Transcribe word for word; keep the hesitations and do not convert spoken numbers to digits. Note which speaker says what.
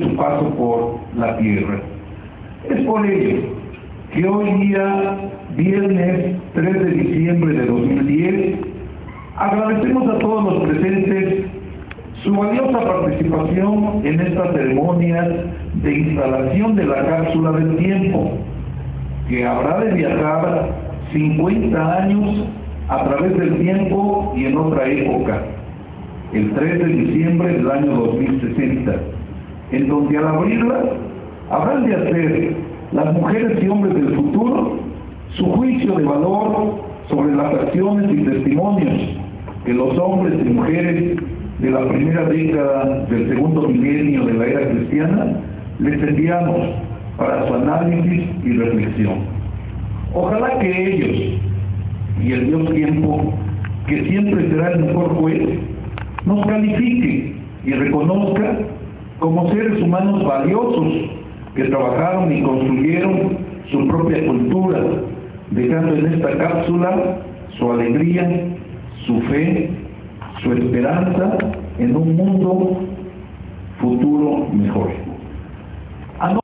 Speaker 1: su paso por la tierra. Es por ello que hoy día, viernes tres de diciembre de dos mil diez, agradecemos a todos los presentes su valiosa participación en esta ceremonia de instalación de la cápsula del tiempo, que habrá de viajar cincuenta años a través del tiempo y en otra época, el tres de diciembre del año dos mil sesenta, en donde al abrirla habrán de hacer las mujeres y hombres del futuro su juicio de valor sobre las acciones y testimonios que los hombres y mujeres de la primera década del segundo milenio de la era cristiana les enviamos para su análisis y reflexión. Ojalá que ellos y el Dios tiempo, que siempre será el mejor juez, nos califique y reconozca como seres humanos valiosos que trabajaron y construyeron su propia cultura, dejando en esta cápsula su alegría, su fe, su esperanza en un mundo futuro mejor.